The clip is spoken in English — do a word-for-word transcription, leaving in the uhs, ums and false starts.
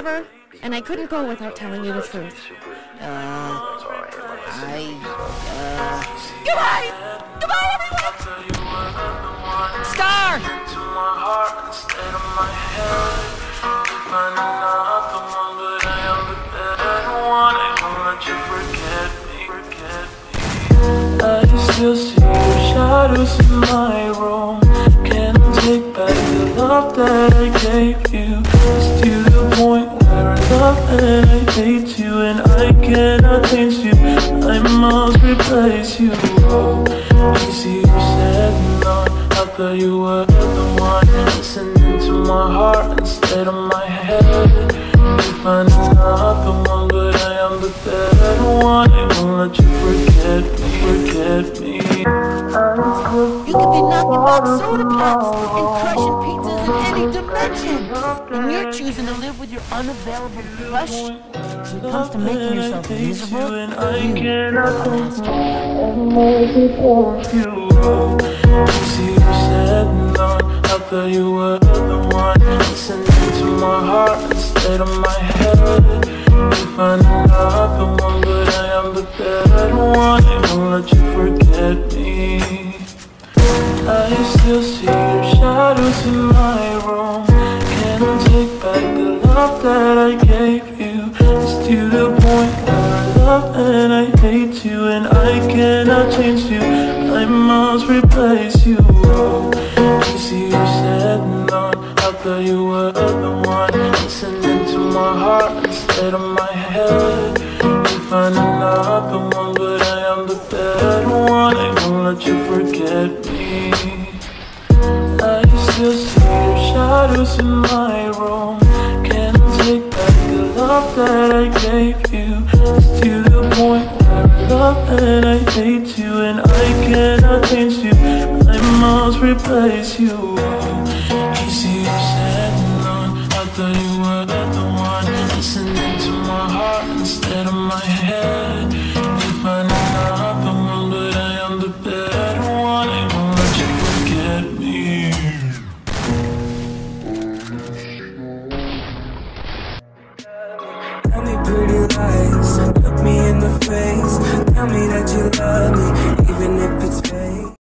whatever, and I couldn't go without telling you the truth. Uh, I, uh... Goodbye! Goodbye, everyone! Star! I still see your shadows in my room. Can't take back the love that I gave you. It's to the point where I love and I hate you, and I cannot change you. I must replace you. You see, you said no. I thought you were the one listening to my heart instead of my head. You find another one, but I am the better one. I won't let you forget me, forget me. You could be knocking back soda pops and crushing pizzas in any dimension, and you're choosing to live with your unavailable crush. When it comes to making yourself miserable, I you cannot you. You see, you said no. I thought you were the one listening to my heart instead of my head. You find another one, but I am the better one. I won't let you forget me. I still see your shadows in my room. Can't take back the love that I gave you. It's to the point where I love and I hate you, and I cannot change you. I must replace you. You see, you said no. I thought you were the one listening to my heart instead of my head. You find another one, but I am the better one. I won't let you forget me. I still see your shadows in my room. Can't take back the love that I gave you. It's to the point where I love and I hate you, and I cannot change you. I must replace you. You see, you said no. I thought you were the one listening to my heart instead of my head. You find another